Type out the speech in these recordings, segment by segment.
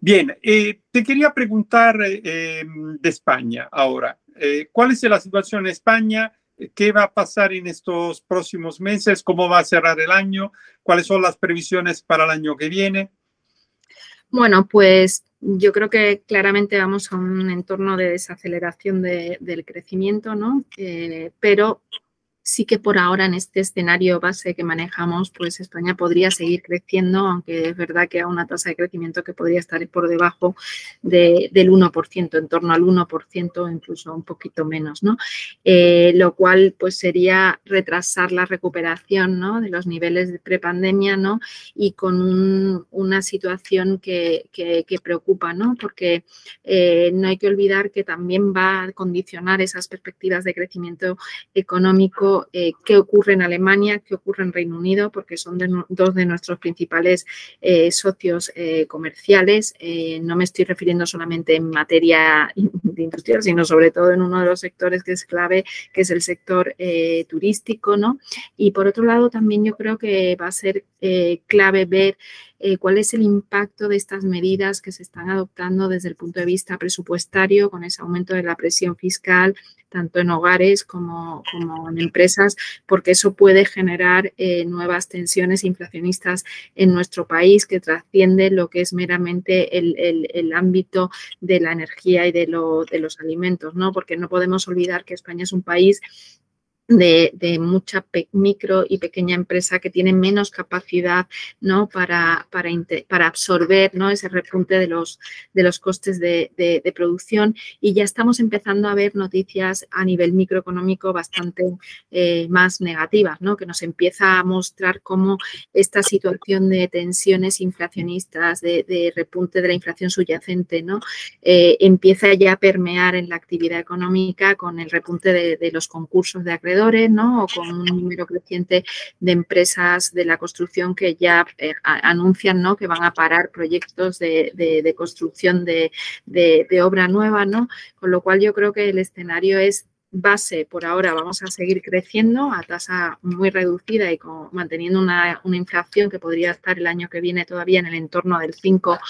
Bien, te quería preguntar de España ahora. ¿Cuál es la situación en España? ¿Qué va a pasar en estos próximos meses? ¿Cómo va a cerrar el año? ¿Cuáles son las previsiones para el año que viene? Bueno, pues yo creo que claramente vamos a un entorno de desaceleración del crecimiento, ¿no? Pero sí que por ahora en este escenario base que manejamos, pues España podría seguir creciendo, aunque es verdad que a una tasa de crecimiento que podría estar por debajo del 1%, en torno al 1%, incluso un poquito menos, ¿no? Lo cual pues sería retrasar la recuperación, ¿no?, de los niveles de prepandemia, ¿no?, y con una situación que preocupa, ¿no?, porque no hay que olvidar que también va a condicionar esas perspectivas de crecimiento económico, qué ocurre en Alemania, qué ocurre en Reino Unido, porque son dos de nuestros principales socios comerciales. No me estoy refiriendo solamente en materia de industrial, sino sobre todo en uno de los sectores que es clave, que es el sector turístico, ¿no? Y por otro lado, también yo creo que va a ser clave ver cuál es el impacto de estas medidas que se están adoptando desde el punto de vista presupuestario, con ese aumento de la presión fiscal, tanto en hogares como en empresas, porque eso puede generar nuevas tensiones inflacionistas en nuestro país que trasciende lo que es meramente el ámbito de la energía y de los alimentos, ¿no? Porque no podemos olvidar que España es un país de mucha micro y pequeña empresa que tiene menos capacidad, ¿no?, para absorber, ¿no?, ese repunte de los costes de producción, y ya estamos empezando a ver noticias a nivel microeconómico bastante más negativas, ¿no?, que nos empieza a mostrar cómo esta situación de tensiones inflacionistas, de repunte de la inflación subyacente, ¿no?, empieza ya a permear en la actividad económica con el repunte de los concursos de acreedores, ¿no?, o con un número creciente de empresas de la construcción que ya anuncian, ¿no?, que van a parar proyectos de construcción de obra nueva, ¿no? Con lo cual yo creo que el escenario es base. Por ahora vamos a seguir creciendo a tasa muy reducida y manteniendo una inflación que podría estar el año que viene todavía en el entorno del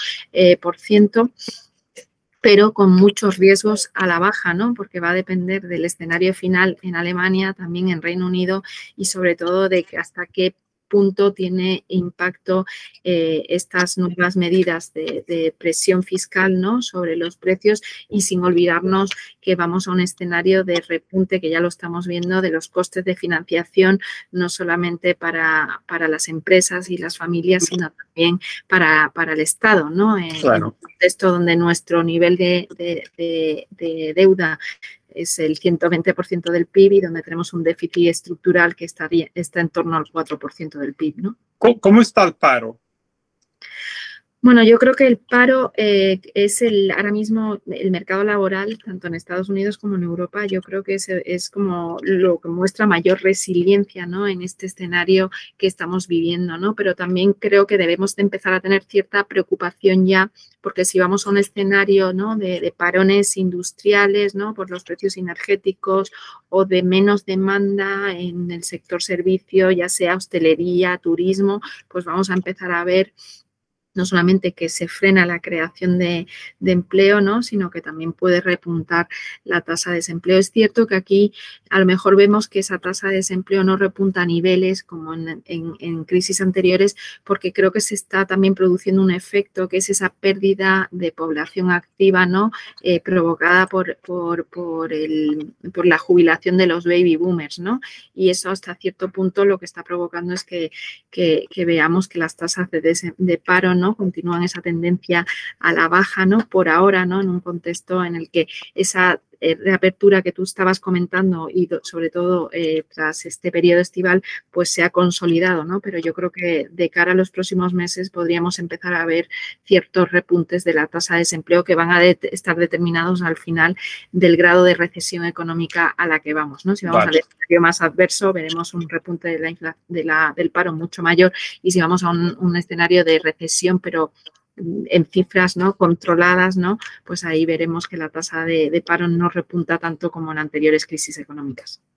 5%. Pero con muchos riesgos a la baja, ¿no?, porque va a depender del escenario final en Alemania, también en Reino Unido, y sobre todo de que hasta qué punto tiene impacto estas nuevas medidas de presión fiscal, ¿no?, sobre los precios, y sin olvidarnos que vamos a un escenario de repunte, que ya lo estamos viendo, de los costes de financiación, no solamente para las empresas y las familias, sino también para el Estado, ¿no? En un contexto donde nuestro nivel de deuda es el 120% del PIB y donde tenemos un déficit estructural que está en torno al 4% del PIB, ¿no? ¿Cómo está el paro? Bueno, yo creo que el paro es ahora mismo el mercado laboral, tanto en Estados Unidos como en Europa, yo creo que es como lo que muestra mayor resiliencia, ¿no?, en este escenario que estamos viviendo, ¿no? Pero también creo que debemos de empezar a tener cierta preocupación ya, porque si vamos a un escenario, ¿no?, de parones industriales, ¿no?, por los precios energéticos, o de menos demanda en el sector servicio, ya sea hostelería, turismo, pues vamos a empezar a ver no solamente que se frena la creación de empleo, ¿no?, sino que también puede repuntar la tasa de desempleo. Es cierto que aquí a lo mejor vemos que esa tasa de desempleo no repunta a niveles como en crisis anteriores, porque creo que se está también produciendo un efecto que es esa pérdida de población activa, ¿no?, provocada por la jubilación de los baby boomers, ¿no? Y eso hasta cierto punto lo que está provocando es que veamos que las tasas de paro, ¿no?, continúan esa tendencia a la baja, ¿no?, por ahora, ¿no?, en un contexto en el que esa reapertura que tú estabas comentando y sobre todo tras este periodo estival, pues se ha consolidado, ¿no? Pero yo creo que de cara a los próximos meses podríamos empezar a ver ciertos repuntes de la tasa de desempleo que van a estar determinados al final del grado de recesión económica a la que vamos, ¿no? Si vamos al escenario más adverso, veremos un repunte del paro mucho mayor, y si vamos a un escenario de recesión, pero en cifras, ¿no?, controladas, ¿no?, pues ahí veremos que la tasa de paro no repunta tanto como en anteriores crisis económicas.